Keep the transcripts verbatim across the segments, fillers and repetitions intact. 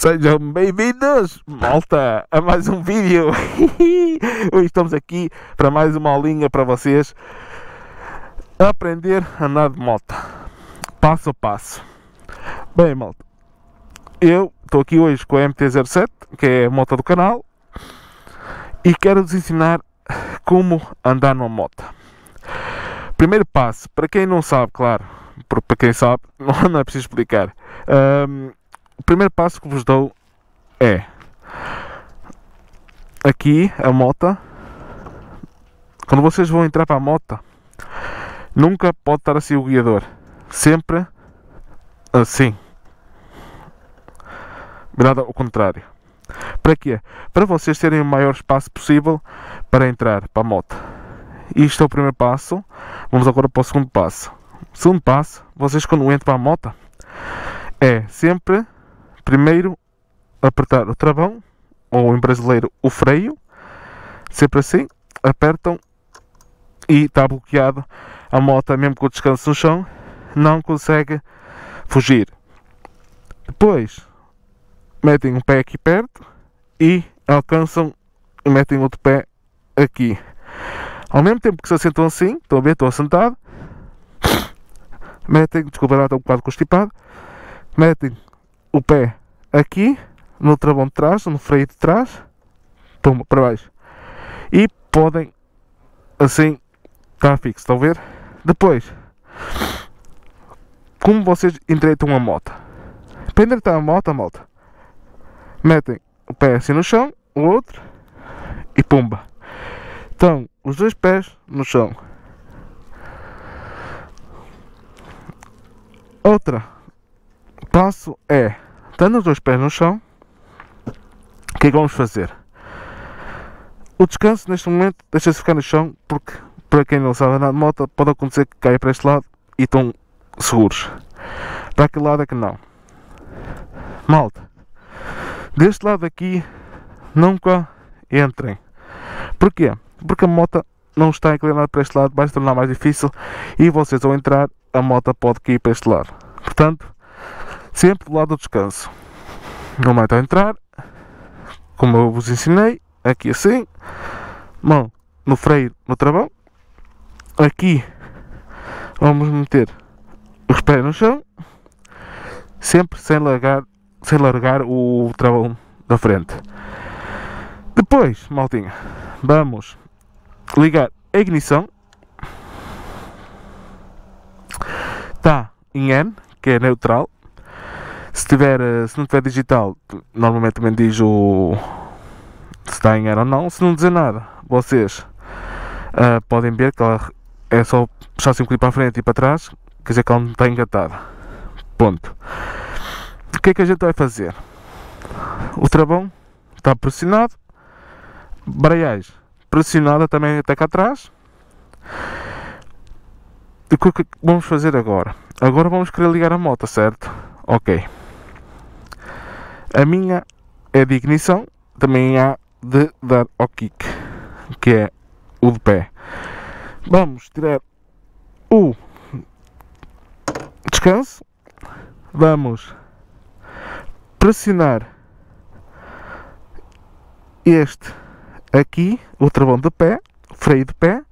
Sejam bem-vindos, malta, a mais um vídeo. Hoje estamos aqui para mais uma aulinha para vocês aprender a andar de moto, passo a passo. Bem, malta, eu estou aqui hoje com a M T zero sete, que é a moto do canal, e quero-vos ensinar como andar numa moto. Primeiro passo, para quem não sabe, claro, para quem sabe, não é preciso explicar. Um, o primeiro passo que vos dou é aqui a moto. Quando vocês vão entrar para a moto, nunca pode estar assim o guiador, sempre assim, virado ao contrário. Para quê? Para vocês terem o maior espaço possível para entrar para a moto. Isto é o primeiro passo. Vamos agora para o segundo passo. O segundo passo, vocês quando entram para a moto, é sempre primeiro apertar o travão, ou em brasileiro o freio, sempre assim, apertam e está bloqueado. A moto, mesmo com o descanso no chão, não consegue fugir. Depois metem um pé aqui perto e alcançam e metem outro pé aqui. Ao mesmo tempo que se assentam assim, estão a ver, estou assentado, metem, desculpa lá, estou um bocado constipado, metem o pé aqui, no travão de trás, no freio de trás, toma para baixo, e podem, assim, estar fixo, estão a ver? Depois, como vocês endireitam a moto? Para endireitar a moto, a moto, metem o pé assim no chão, o outro, e pumba. Então, os dois pés no chão. Outra passo é, estando os dois pés no chão, o que é que vamos fazer? O descanso neste momento deixa-se ficar no chão, porque para quem não sabe andar de moto, pode acontecer que caia para este lado e estão seguros. Para aquele lado é que não. Malta, deste lado aqui nunca entrem. Porquê? Porque a moto não está inclinada para este lado, vai se tornar mais difícil e vocês ao entrar, a moto pode cair para este lado. Portanto, sempre do lado do descanso. No momento ao entrar, como eu vos ensinei, aqui assim, mão no freio, no travão, aqui vamos meter os pés no chão, sempre sem largar, sem largar o travão da frente. Depois, maltinha, vamos ligar a ignição. Está em N, que é neutral. Se, tiver, se não tiver digital, normalmente também diz o se está em N ou não. Se não dizer nada, vocês uh, podem ver que ela é só puxar assim um clipe para a frente e para trás, quer dizer que ela não está engatada. Ponto. O que é que a gente vai fazer? O travão está pressionado, embreagem pressionada também até cá atrás. E o que é que vamos fazer agora? Agora vamos querer ligar a moto, certo? Ok. A minha é de ignição, também há de dar ao kick, que é o de pé. Vamos tirar o descanso, vamos pressionar este aqui, o travão de pé, freio de pé,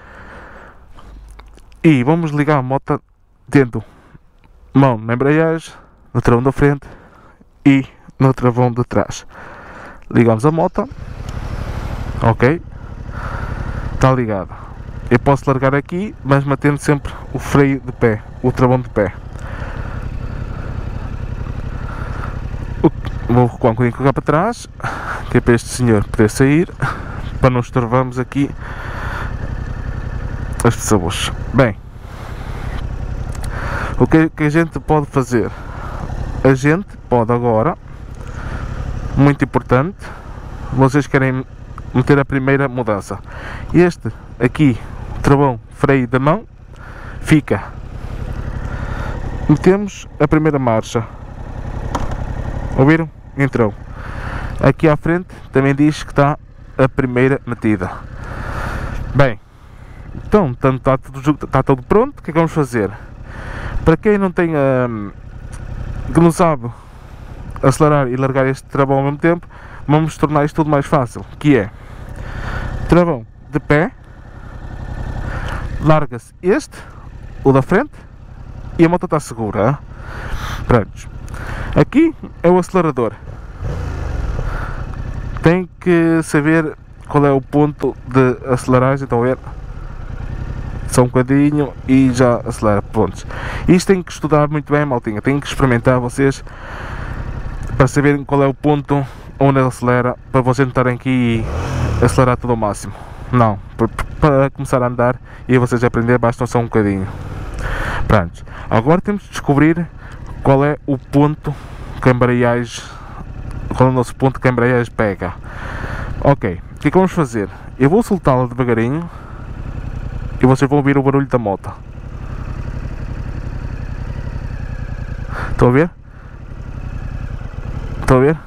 e vamos ligar a moto tendo mão na embreagem, no travão da frente e no travão de trás. Ligamos a moto, ok, está ligado. Eu posso largar aqui, mas mantendo sempre o freio de pé, o travão de pé. Vou recuar um bocadinho cá para trás, que é para este senhor poder sair, para não estorvarmos aqui as pessoas. Bem, o que, que a gente pode fazer? A gente pode agora, muito importante, vocês querem meter a primeira mudança. Este aqui, travão, freio da mão, fica. Metemos a primeira marcha. Ouviram? Entrou. Aqui à frente também diz que está a primeira metida. Bem, então está tudo, está tudo pronto. O que é que vamos fazer? Para quem não tem, hum, que não sabe acelerar e largar este travão ao mesmo tempo, vamos tornar isto tudo mais fácil, que é travão de pé, larga-se este, o da frente, e a moto está segura. Pronto. Aqui é o acelerador, tem que saber qual é o ponto de aceleragem, estão a ver? Só um bocadinho e já acelera, prontos. Isto tem que estudar muito bem, maltinha, tem que experimentar vocês para saberem qual é o ponto onde ele acelera, para vocês não estarem aqui e acelerar tudo ao máximo. Não, para começar a andar e vocês aprender bastam só um bocadinho. Pronto, agora temos de descobrir qual é o ponto que a embreagem, qual é o nosso ponto que a embreagem pega. Ok, o que é que vamos fazer? Eu vou soltá-la devagarinho e vocês vão ouvir o barulho da moto. Estão a ver? Estão a ver?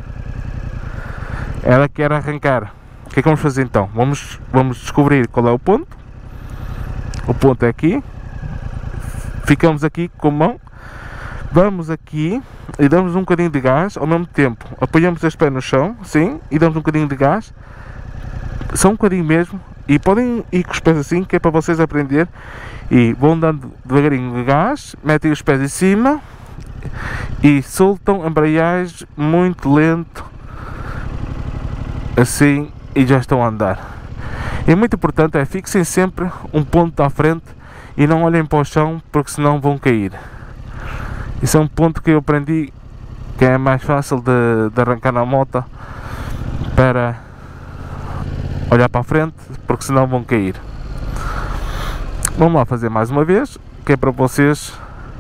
Ela quer arrancar. O que é que vamos fazer então? Vamos, vamos descobrir qual é o ponto. O ponto é aqui. Ficamos aqui com a mão. Vamos aqui e damos um bocadinho de gás ao mesmo tempo. Apoiamos os pés no chão, sim, e damos um bocadinho de gás. Só um bocadinho mesmo. E podem ir com os pés assim, que é para vocês aprender. E vão dando devagarinho de gás, metem os pés em cima e soltam a embreagem muito lento, assim, e já estão a andar. E muito importante é fixem sempre um ponto à frente e não olhem para o chão, porque senão vão cair. Isso é um ponto que eu aprendi, que é mais fácil de, de arrancar na moto, para olhar para a frente, porque senão vão cair. Vamos lá fazer mais uma vez, que é para vocês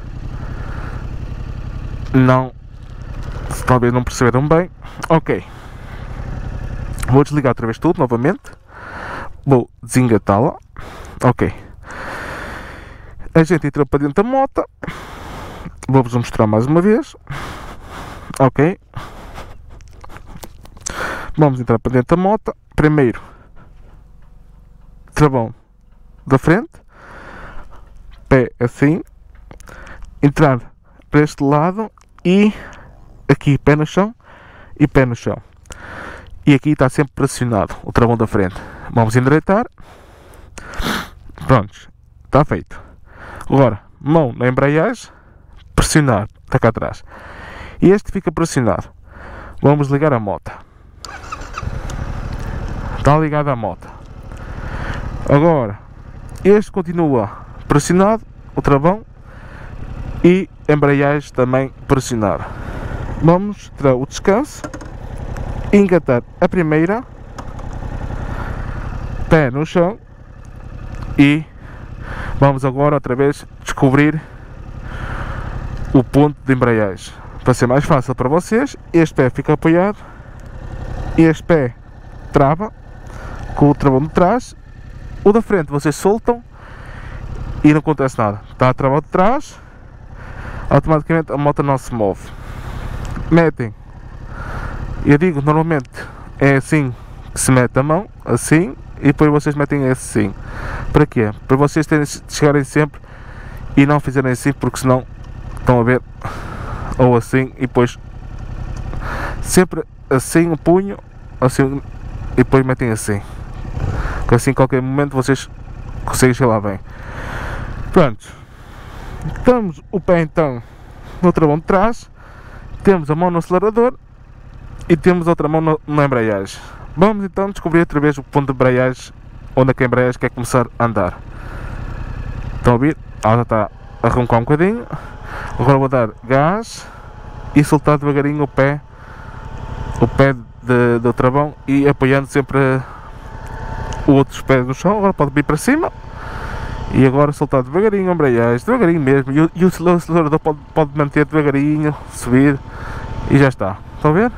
não, se talvez não perceberam bem. Ok, vou desligar outra vez tudo novamente, vou desengatá-la. Ok, a gente entrou para dentro da moto, vou-vos mostrar mais uma vez. Ok, vamos entrar para dentro da moto. Primeiro, travão da frente, pé assim, entrar para este lado e aqui pé no chão e pé no chão. E aqui está sempre pressionado o travão da frente. Vamos endireitar. Prontos, está feito. Agora, mão na embreagem, pressionar, está cá atrás. E este fica pressionado. Vamos ligar a moto. Está ligada a moto. Agora, este continua pressionado, o travão, e a embreagem também pressionada. Vamos tirar o descanso, engatar a primeira, pé no chão, e vamos agora outra vez descobrir o ponto de embreagem. Para ser mais fácil para vocês, este pé fica apoiado, este pé trava com o travão de trás, o da frente vocês soltam e não acontece nada. Está a travar de trás, automaticamente a moto não se move. Metem, eu digo normalmente é assim que se mete a mão, assim, e depois vocês metem assim. Para quê? Para vocês terem, chegarem sempre e não fizerem assim, porque senão estão a ver, ou assim, e depois sempre assim o punho, assim, e depois metem assim, que assim em qualquer momento vocês conseguem chegar lá bem. Pronto, temos o pé então no travão de trás, temos a mão no acelerador e temos outra mão no, na embreagem. Vamos então descobrir outra vez o ponto de embreagem, onde é que a embreagem quer começar a andar. Estão a ouvir? Ela já está a roncar um bocadinho. Agora vou dar gás e soltar devagarinho o pé, o pé de, do travão, e apoiando sempre o outro pé no chão. Agora pode vir para cima e agora soltar devagarinho a embreagem, devagarinho mesmo, e, e o acelerador pode, pode manter devagarinho, subir, e já está. Estão a ver?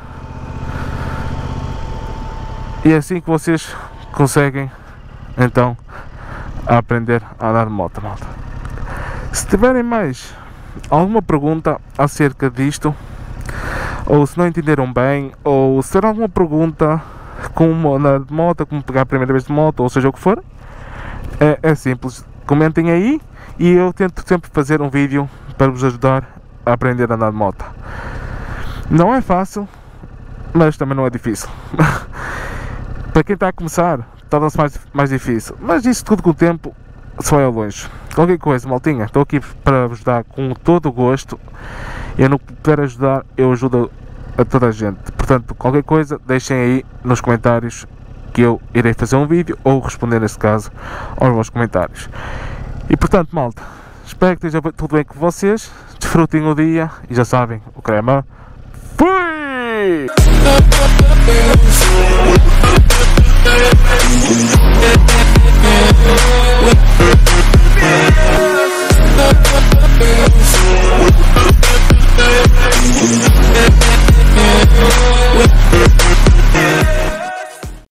E é assim que vocês conseguem então a aprender a andar de moto, malta. Se tiverem mais alguma pergunta acerca disto, ou se não entenderam bem, ou se tiver alguma pergunta como andar de moto, como pegar a primeira vez de moto, ou seja o que for, é, é simples, comentem aí e eu tento sempre fazer um vídeo para vos ajudar a aprender a andar de moto. Não é fácil, mas também não é difícil. Para quem está a começar, torna-se mais, mais difícil, mas isso tudo com o tempo se vai ao longe. Qualquer coisa, maltinha, estou aqui para vos dar com todo o gosto. Eu não puder ajudar, eu ajudo a toda a gente. Portanto, qualquer coisa, deixem aí nos comentários que eu irei fazer um vídeo ou responder nesse caso aos vossos comentários. E portanto, malta, espero que esteja tudo bem com vocês. Desfrutem o dia e já sabem, o crema fui! Yeah.